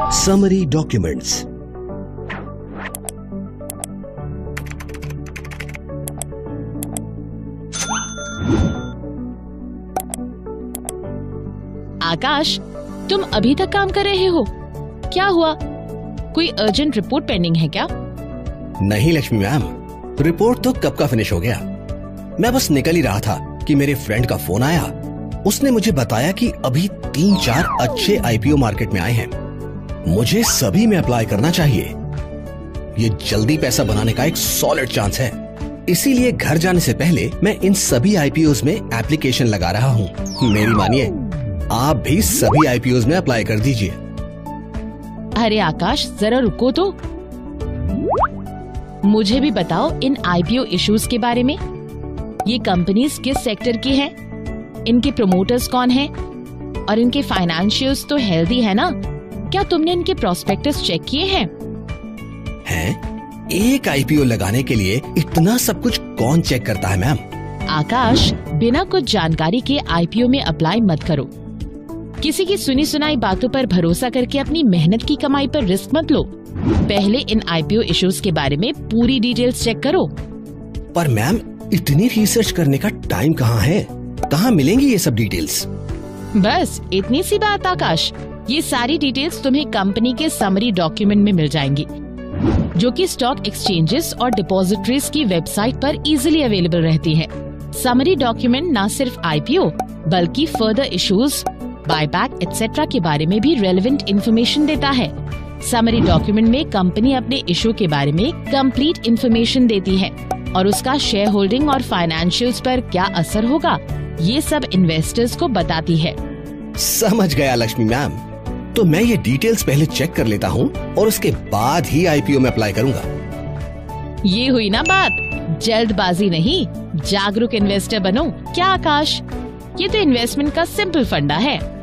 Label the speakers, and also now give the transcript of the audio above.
Speaker 1: Summary documents.
Speaker 2: आकाश, तुम अभी तक काम कर रहे हो? क्या हुआ? कोई अर्जेंट रिपोर्ट पेंडिंग है क्या?
Speaker 1: नहीं लक्ष्मी मैम, रिपोर्ट तो कब का फिनिश हो गया। मैं बस निकल ही रहा था कि मेरे फ्रेंड का फोन आया। उसने मुझे बताया कि अभी 3-4 अच्छे आईपीओ मार्केट में आए हैं, मुझे सभी में अप्लाई करना चाहिए। ये जल्दी पैसा बनाने का एक सॉलिड चांस है, इसीलिए घर जाने से पहले मैं इन सभी आईपीओज में एप्लीकेशन लगा रहा हूँ। मेरी मानिए, आप भी सभी आईपीओज में अप्लाई कर दीजिए।
Speaker 2: अरे आकाश, जरा रुको तो, मुझे भी बताओ इन आईपीओ इश्यूज के बारे में। ये कंपनीज किस सेक्टर की हैं? इनके प्रमोटर्स कौन हैं? और इनके फाइनेंशियल्स तो हेल्दी है ना? क्या तुमने इनके प्रोस्पेक्टस चेक किए हैं?
Speaker 1: एक आईपीओ लगाने के लिए इतना सब कुछ कौन चेक करता है मैम?
Speaker 2: आकाश, बिना कुछ जानकारी के आईपीओ में अप्लाई मत करो। किसी की सुनी सुनाई बातों पर भरोसा करके अपनी मेहनत की कमाई पर रिस्क मत लो। पहले इन आईपीओ इश्यूज के बारे में पूरी डिटेल्स चेक करो।
Speaker 1: पर मैम, इतनी रिसर्च करने का टाइम कहाँ है? कहाँ मिलेंगी ये सब डिटेल्स?
Speaker 2: बस इतनी सी बात आकाश, ये सारी डिटेल्स तुम्हें कंपनी के समरी डॉक्यूमेंट में मिल जाएंगी, जो कि स्टॉक एक्सचेंजेस और डिपॉजिटरीज की वेबसाइट पर इजीली अवेलेबल रहती है। समरी डॉक्यूमेंट न सिर्फ आईपीओ बल्कि फर्दर इश्यूज, बायबैक एटसेट्रा के बारे में भी रेलेवेंट इंफॉर्मेशन देता है। समरी डॉक्यूमेंट में कंपनी अपने इशू के बारे में कंप्लीट इंफॉर्मेशन देती है और उसका शेयर होल्डिंग और फाइनेंशियल्स पर क्या असर होगा, ये सब इन्वेस्टर्स को बताती है।
Speaker 1: समझ गया लक्ष्मी मैम, तो मैं ये डिटेल्स पहले चेक कर लेता हूँ और उसके बाद ही आईपीओ में अप्लाई करूँगा।
Speaker 2: ये हुई ना बात, जल्दबाजी नहीं, जागरूक इन्वेस्टर बनो। क्या आकाश, ये तो इन्वेस्टमेंट का सिंपल फंडा है।